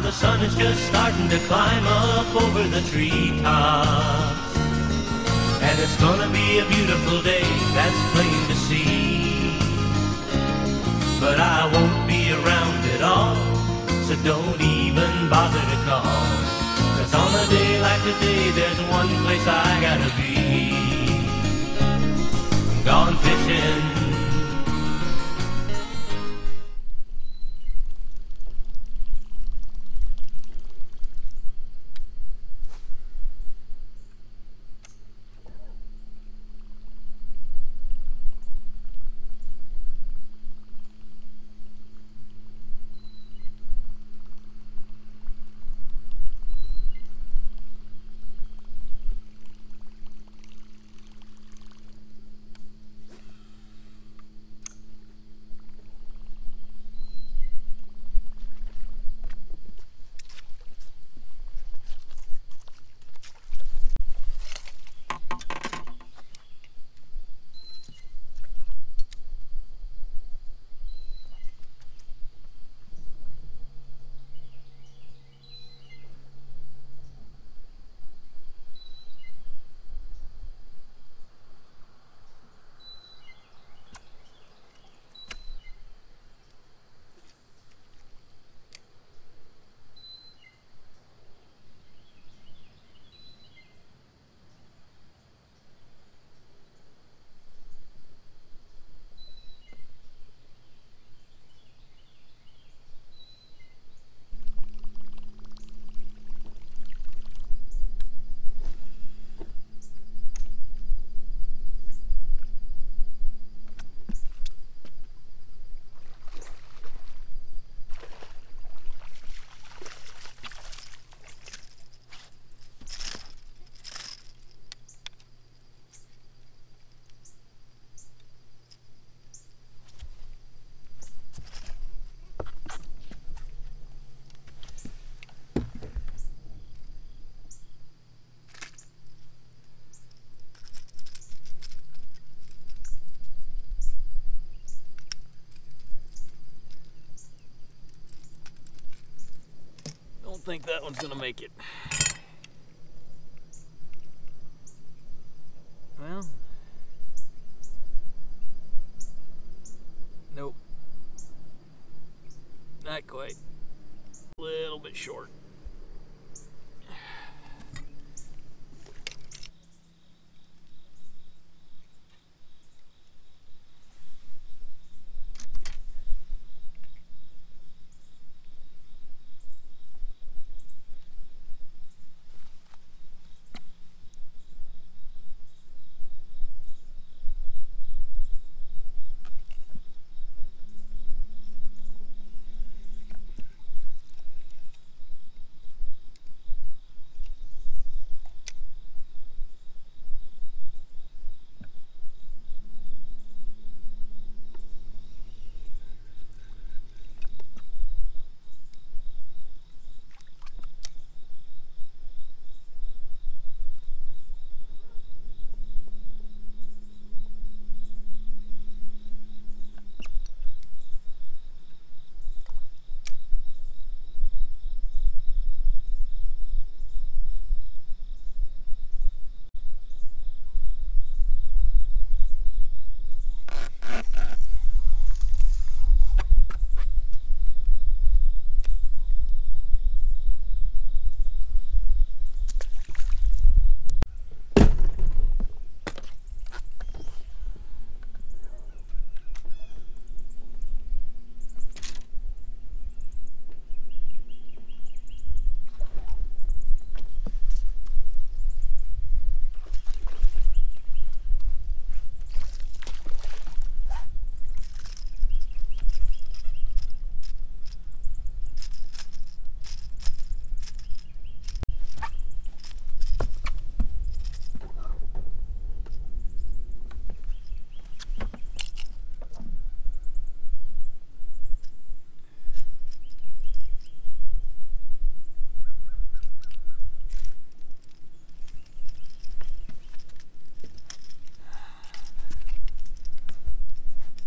the sun is just starting to climb up over the treetops. And it's gonna be a beautiful day, that's plain to see. But I won't be around at all, so don't even bother to call. 'Cause on a day like today, there's one place I gotta be. Gone fishing. Don't think that one's gonna make it. Well, nope, not quite. A little bit short.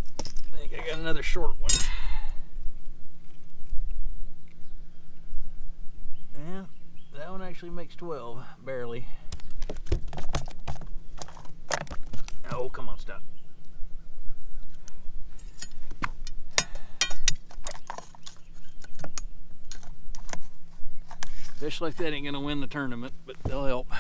Got another short one. actually makes 12, barely. Oh, come on, stop. Fish like that ain't gonna win the tournament, but they'll help.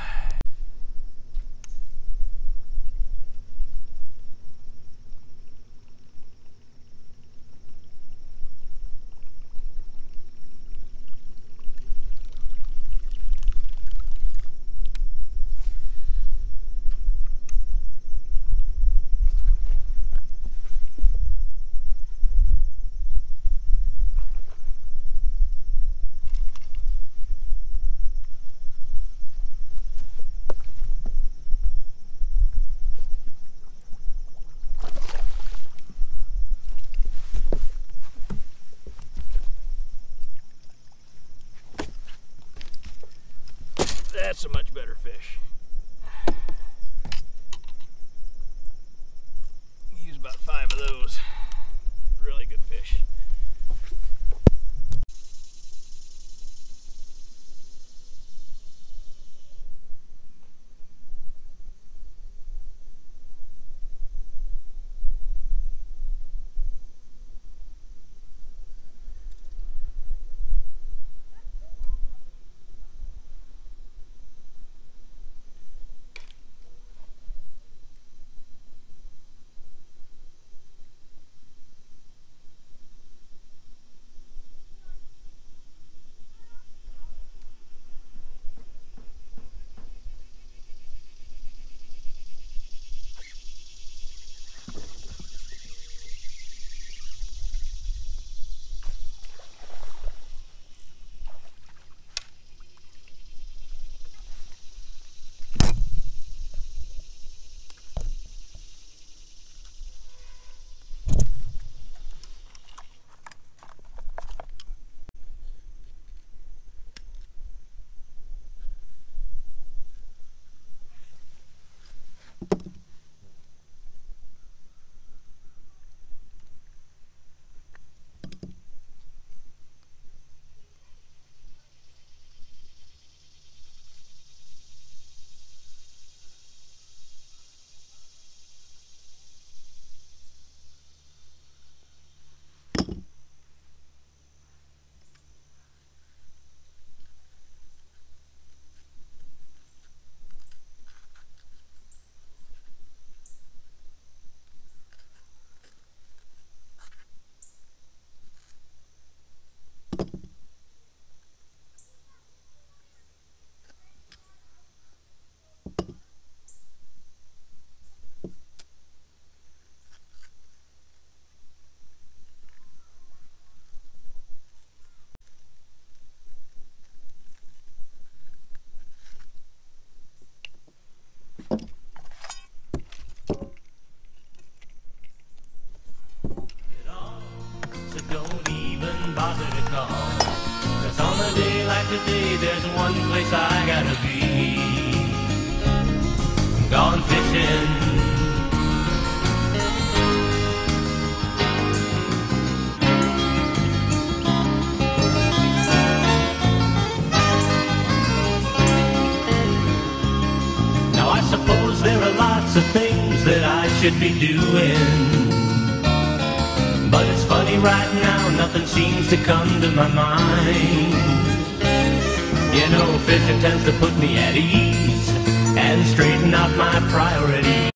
That's a much better fish. Use about 5 of those. Really good fish. Today there's one place I gotta be. Gone fishing. Now I suppose there are lots of things that I should be doing, but it's funny right now, nothing seems to come to my mind. You know, fishing tends to put me at ease and straighten out my priorities.